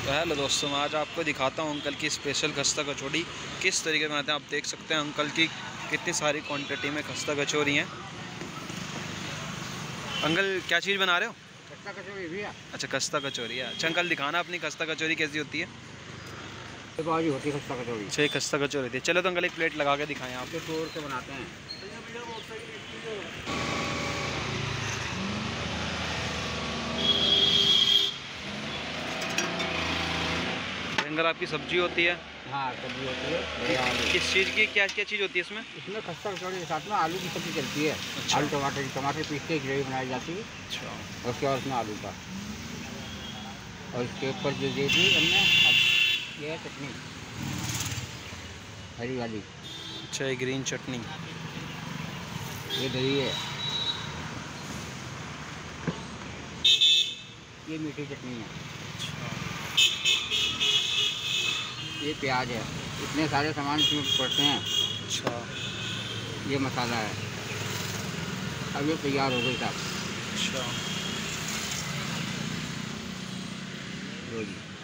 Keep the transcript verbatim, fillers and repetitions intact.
तो हेलो दोस्तों, मैं आज आपको दिखाता हूँ अंकल की स्पेशल खस्ता कचौड़ी किस तरीके से बनाते हैं। आप देख सकते हैं अंकल की कितनी सारी क्वांटिटी में खस्ता कचौड़ी हैं। अंकल क्या चीज़ बना रहे हो? खस्ता कचौड़ी भी है। अच्छा, खस्ता कचौड़ी है। अच्छा अंकल, दिखाना अपनी खस्ता कचौड़ी कैसी होती है। बाजी होती है खस्ता कचौड़ी। अच्छा, खस्ता कचौड़ी थी। चलो तो अंकल एक प्लेट लगा के दिखाएं आप। जो तोड़ के बनाते हैं। अंकल आपकी सब्जी होती है? हाँ, सब्जी होती है। किस चीज़ की, क्या क्या चीज़ होती है इसमें? इसमें खस्ता कचौड़ी के साथ में आलू की सब्जी चलती है। अच्छा। आलू टमाटर टमाटर पीस के ग्रेवी बनाई जाती है। अच्छा। और उसके बाद उसमें आलू का, और इसके ऊपर जो दे दी हमने, अब ये है चटनी हरी वाली। अच्छा, ये ग्रीन चटनी। ये दही है। ये मीठी चटनी है। ये प्याज है। इतने सारे सामान इसमें पड़ते हैं। अच्छा। ये मसाला है। अब ये तैयार हो गई साहब। अच्छा। लो जी।